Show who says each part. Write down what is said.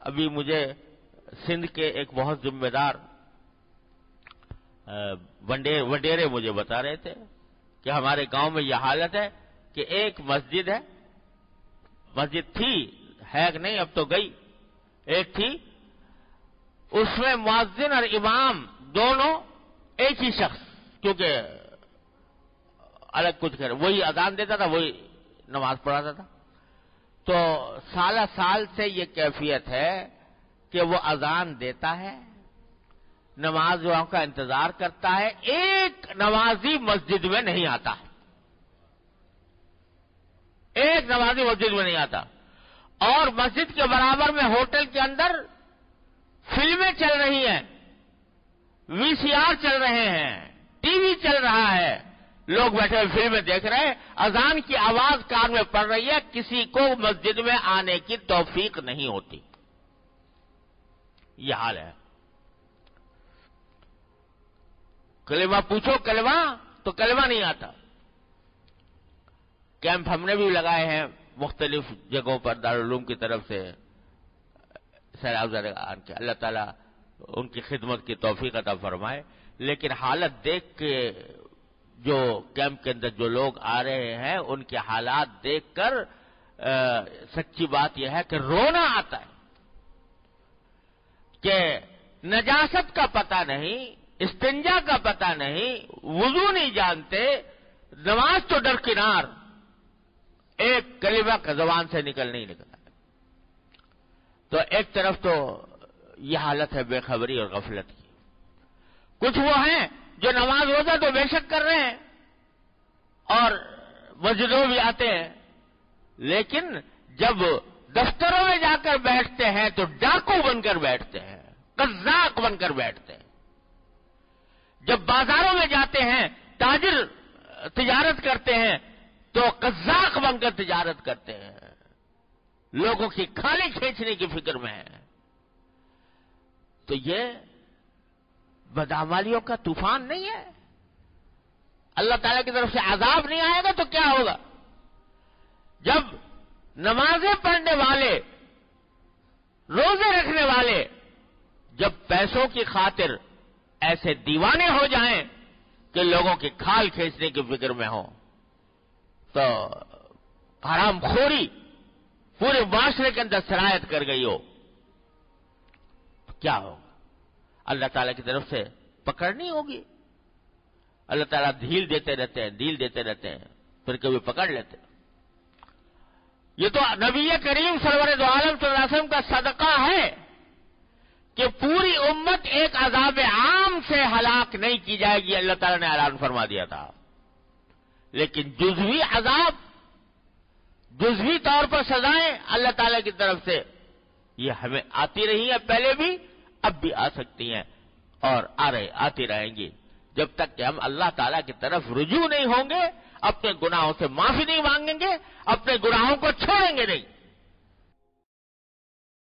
Speaker 1: ابھی مجھے سندھ کے ایک بہت ذمہ دار وڈیرے مجھے بتا رہے تھے کہ ہمارے گاؤں میں یہ حالت ہے کہ ایک مسجد ہے، مسجد تھی، ہے کہ نہیں اب تو گئی، ایک تھی، اس میں مؤذن اور امام دونوں ایک ہی شخص، کیونکہ الگ کچھ کر وہی اذان دیتا تھا، وہی نماز پڑھاتا تھا. تو سال سے یہ کیفیت ہے کہ وہ اذان دیتا ہے، نماز والوں کا انتظار کرتا ہے، ایک نمازی مسجد میں نہیں آتا، ایک نمازی مسجد میں نہیں آتا. اور مسجد کے برابر میں ہوٹل کے اندر فلمیں چل رہی ہیں، وی سی آر چل رہے ہیں، ٹی وی چل رہا ہے، لوگ بیٹھے ہوئے فلمیں دیکھ رہے ہیں، اذان کی آواز کان میں پڑ رہی ہے، کسی کو مسجد میں آنے کی توفیق نہیں ہوتی. یہ حال ہے. کلمہ پوچھو، کلمہ تو کلمہ نہیں آتا. کیمپ ہم نے بھی لگائے ہیں مختلف جگہوں پر دارالعلوم کی طرف سے، سیلاب زدگان کے، اللہ تعالیٰ ان کی خدمت کی توفیق عطا فرمائے. لیکن حالت دیکھ کے جو کیمپ کے اندر جو لوگ آ رہے ہیں ان کے حالات دیکھ کر سچی بات یہ ہے کہ رونا آتا ہے کہ نجاست کا پتہ نہیں، استنجا کا پتہ نہیں، وضو نہیں جانتے، نماز تو درکنار، ایک کلمہ کا زبان سے نکل نہیں نکلا. تو ایک طرف تو یہ حالت ہے بے خبری اور غفلت کی. کچھ وہ ہیں جو نماز روزہ تو بے شک کر رہے ہیں اور مسجدوں بھی آتے ہیں، لیکن جب دفتروں میں جا کر بیٹھتے ہیں تو ڈاکو بن کر بیٹھتے ہیں، قزاق بن کر بیٹھتے ہیں. جب بازاروں میں جاتے ہیں، تاجر تجارت کرتے ہیں تو قزاق بن کر تجارت کرتے ہیں، لوگوں کی کھالی کھینچنے کی فکر میں ہے. تو یہ بدعمالیوں کا طوفان نہیں ہے؟ اللہ تعالیٰ کی طرف سے عذاب نہیں آئے گا تو کیا ہوگا؟ جب نمازیں پڑھنے والے، روزے رکھنے والے جب پیسوں کی خاطر ایسے دیوانے ہو جائیں کہ لوگوں کی کھال کھینچنے کی فکر میں ہوں، تو حرام خوری پورے معاشرے کے اندر سرایت کر گئی ہو، تو کیا ہوگا؟ اللہ تعالیٰ کی طرف سے پکڑ نہیں ہوگی. اللہ تعالیٰ ڈھیل دیتے رہتے ہیں، ڈھیل دیتے رہتے ہیں، پھر کبھی پکڑ لیتے ہیں. یہ تو نبی کریم سرور دو عالم صلی اللہ علیہ وسلم کا صدقہ ہے کہ پوری امت ایک عذاب عام سے ہلاک نہیں کی جائے گی، اللہ تعالیٰ نے اعلان فرما دیا تھا. لیکن جزوی عذاب، جزوی طور پر سزائیں اللہ تعالیٰ کی طرف سے یہ ہمیں آتی رہی ہیں پہلے بھی، اب بھی آ سکتی ہیں اور آتی رہیں گی، جب تک کہ ہم اللہ تعالیٰ کی طرف رجوع نہیں ہوں گے، اپنے گناہوں سے معافی نہیں مانگیں گے، اپنے گناہوں کو چھوڑیں گے نہیں.